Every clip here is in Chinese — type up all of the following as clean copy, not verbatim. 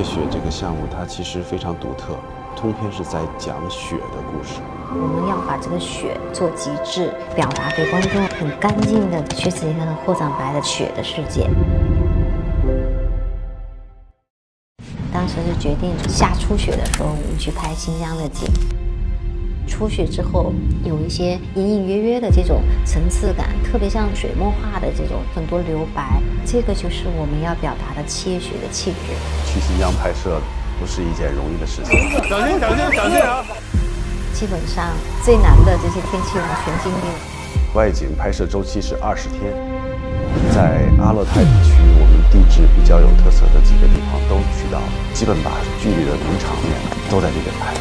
雪这个项目，它其实非常独特，通篇是在讲雪的故事。 我们要把这个雪做极致，表达给观众很干净的薛子燕和霍长白的雪的世界。当时是决定下初雪的时候，我们去拍新疆的景。初雪之后，有一些隐隐约约的这种层次感，特别像水墨画的这种很多留白，这个就是我们要表达的切雪的气质。 去新疆拍摄不是一件容易的事情。 小心，小心，小心啊！ 基本上最难的这些天气我们全经历了。 外景拍摄周期是20天，在阿勒泰地区，我们地质比较有特色的几个地方都去到了，基本把剧里的名场面都在这边拍。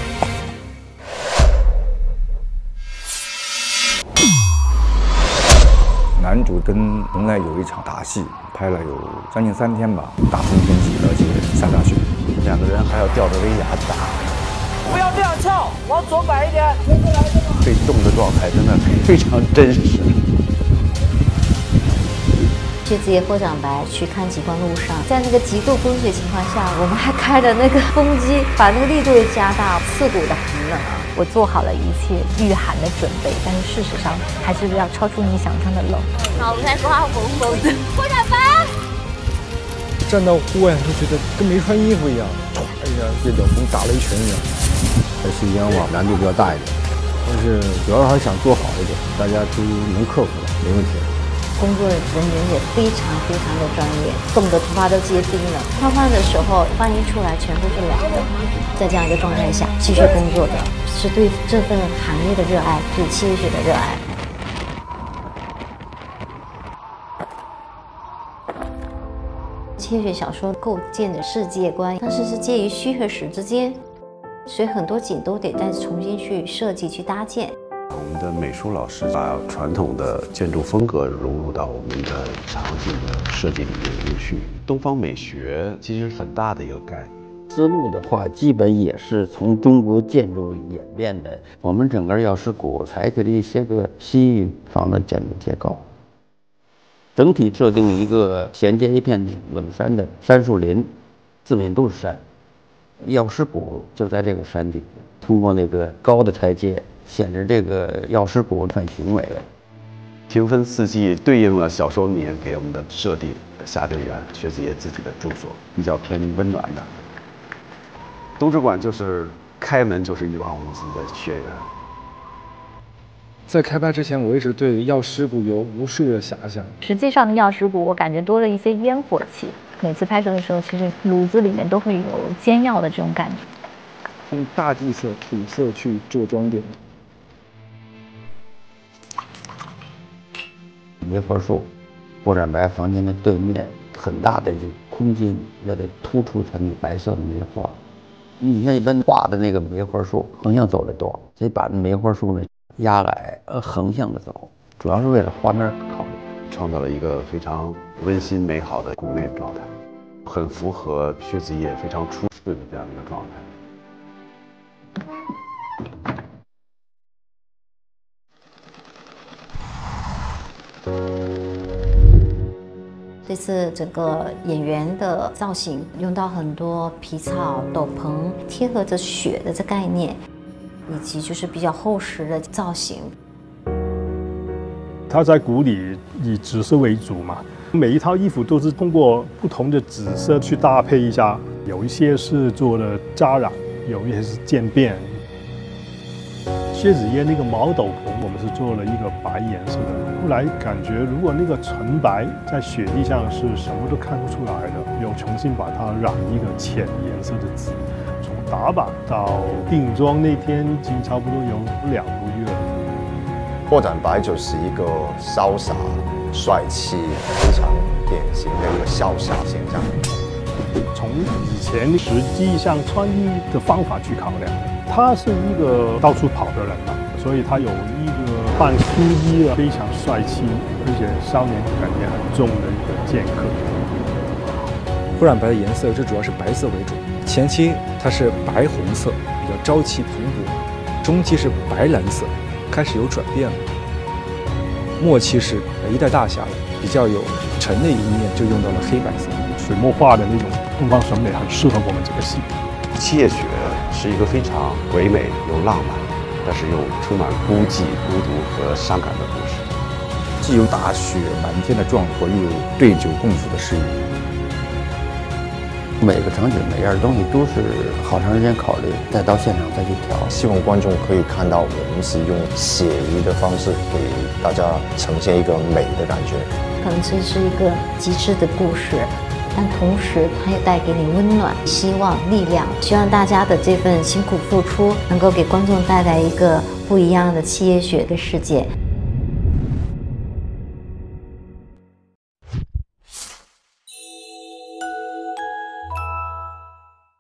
男主跟龙奈有一场打戏，拍了有将近3天吧，大风天气，而且下大雪， 两个人还要吊着威亚打。 不要这样跳，往左摆一点。 被冻的状态真的非常真实。 薛子燕、霍长白去看极光路上，在那个极度风雪情况下，我们还开了那个风机，把那个力度也加大，刺骨的寒冷。 我做好了一切御寒的准备，但是事实上还是要超出你想象的冷。 脑袋瓜红红的，霍长白。 站到户外，会觉得跟没穿衣服一样，唰一下这冷风打雷拳一样。 在新疆嘛，难度比较大一点，但是主要还是想做好一点，大家都能克服的，没问题。 工作人员也非常非常的专业，冻得头发都结冰了。换换的时候，换衣出来全部是凉的。在这样一个状态下继续工作的，是对这份行业的热爱，对切雪的热爱。切雪小说构建的世界观，但是是介于虚和实之间，所以很多景都得再重新去设计、去搭建。 我们的美术老师把传统的建筑风格融入到我们的场景的设计里面去。东方美学其实很大的一个概念。 思路的话，基本也是从中国建筑演变的。我们整个药师谷采取了一些个西域方的建筑结构，整体设定一个衔接一片冷山的杉树林，四面都是山。药师谷就在这个山顶，通过那个高的台阶，显示这个药师谷很雄伟了。 平分四季对应了小说里面给我们的设定。夏丁园，薛子燕自己的住所，比较偏温暖的。东直馆就是开门就是一望无际的雪原。 在开拍之前，我一直对药师谷有无数的遐想。 实际上的药师谷，我感觉多了一些烟火气。每次拍摄的时候，其实炉子里面都会有煎药的这种感觉。 用大地色、土色去做装点。 梅花树，霍展白房间的对面，很大的这空间，要得突出它那白色的梅花。你看一般画的那个梅花树，横向走的多，所以把那梅花树呢压矮，横向的走，主要是为了画面考虑， 创造了一个非常温馨美好的谷内状态，很符合薛子燕非常出世的这样一个状态。 这次整个演员的造型用到很多皮草、斗篷，贴合着雪的这概念，以及就是比较厚实的造型。 他在谷里以紫色为主嘛，每一套衣服都是通过不同的紫色去搭配一下，有一些是做了扎染，有一些是渐变。薛子燕那个毛斗篷，我们是做了一个白颜色的。后来感觉，如果那个纯白在雪地上是什么都看不出来的，又重新把它染一个浅颜色的紫。从打版到定妆那天，已经差不多有2个月了。 霍展白就是一个潇洒、帅气、非常典型的一个潇洒形象。 从以前实际上穿衣的方法去考量。他是一个到处跑的人嘛，所以他有一个扮书衣非常帅气，而且少年感也很重的一个剑客。 霍展白的颜色，这主要是白色为主。前期它是白红色，比较朝气蓬勃；中期是白蓝色，开始有转变了；末期是一代大侠了，比较有沉的一面，就用到了黑白色。 水墨画的那种东方审美很适合我们这个戏。 七夜雪是一个非常唯美又浪漫，但是又充满孤寂、孤独和伤感的故事。 既有大雪满天的壮阔，又有对酒共抚的诗意。 每个场景、每样东西都是好长时间考虑，再到现场再去调。 希望观众可以看到我们是用写意的方式给大家呈现一个美的感觉。 可能这是一个极致的故事，但同时它也带给你温暖、希望、力量。希望大家的这份辛苦付出，能够给观众带来一个不一样的七夜雪的世界。